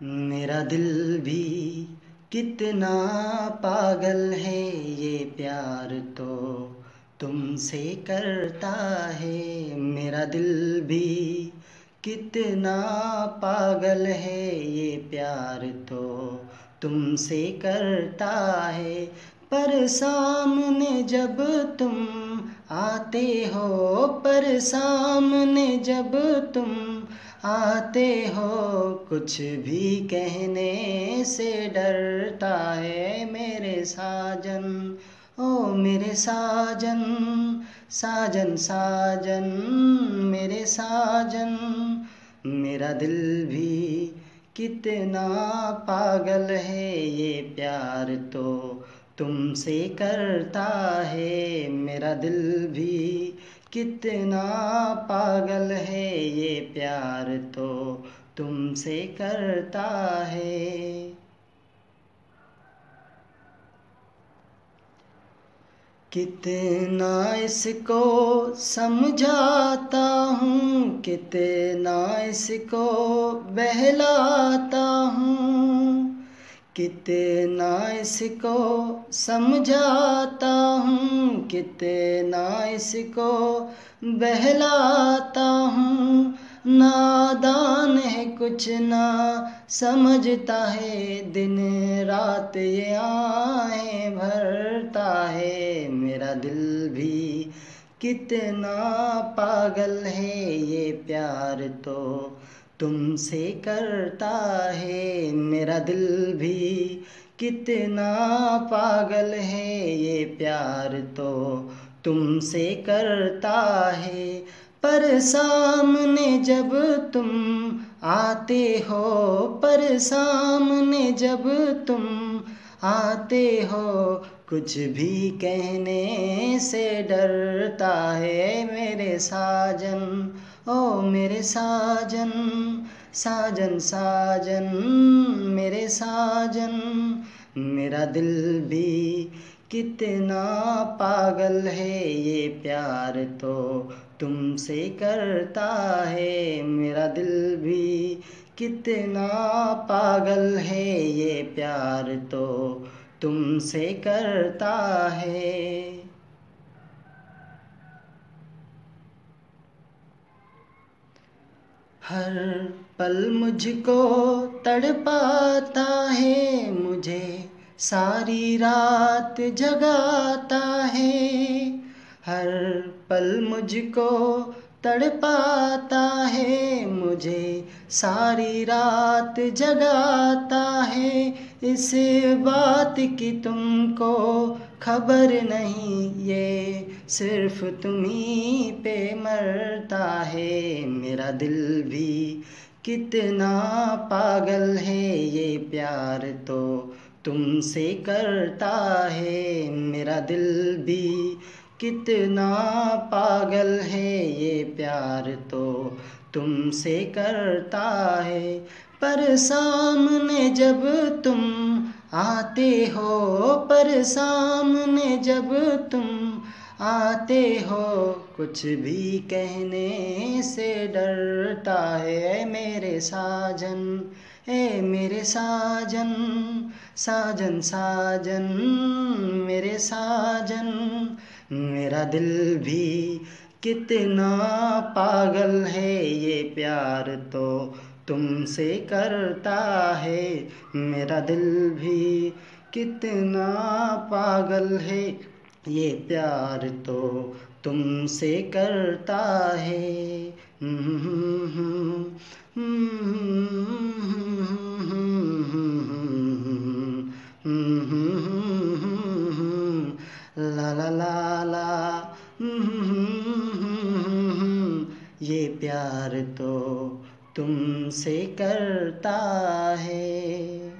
मेरा दिल भी कितना पागल है, ये प्यार तो तुमसे करता है। मेरा दिल भी कितना पागल है, ये प्यार तो तुमसे करता है। पर सामने जब तुम आते हो, पर सामने जब तुम आते हो, कुछ भी कहने से डरता है मेरे साजन। ओ मेरे साजन, साजन साजन, मेरे साजन। मेरा दिल भी कितना पागल है, ये प्यार तो तुमसे करता है। मेरा दिल भी कितना पागल है, ये प्यार तो तुमसे करता है। कितना इसको समझाता हूँ, कितना इसको बहलाता हूँ, कितना इसको समझाता हूँ, कितना इसको बहलाता हूँ। नादान है कुछ ना समझता है, दिन रात ये आहें भरता है। मेरा दिल भी कितना पागल है, ये प्यार तो तुमसे करता है। मेरा दिल भी कितना पागल है, ये प्यार तो तुमसे करता है। पर सामने जब तुम आते हो, पर सामने जब तुम आते हो, कुछ भी कहने से डरता है मेरे साजन। ओ मेरे साजन, साजन साजन, मेरे साजन। मेरा दिल भी कितना पागल है, ये प्यार तो तुमसे करता है। मेरा दिल भी कितना पागल है, ये प्यार तो तुमसे करता है। हर पल मुझको तड़पाता है, मुझे सारी रात जगाता है। हर पल मुझको तड़पाता है, मुझे सारी रात जगाता है। इस बात की तुमको खबर नहीं, ये सिर्फ तुम्ही पे मरता है। मेरा दिल भी कितना पागल है, ये प्यार तो तुमसे करता है। मेरा दिल भी कितना पागल है, ये प्यार तो तुमसे करता है। पर सामने जब तुम आते हो, पर सामने जब तुम आते हो, कुछ भी कहने से डरता है मेरे साजन। ए मेरे साजन, साजन साजन, मेरे साजन। मेरा दिल भी कितना पागल है, ये प्यार तो तुमसे करता है। मेरा दिल भी कितना पागल है, ये प्यार तो तुमसे करता है। ला ला ला ला, ये प्यार तो तुमसे करता है।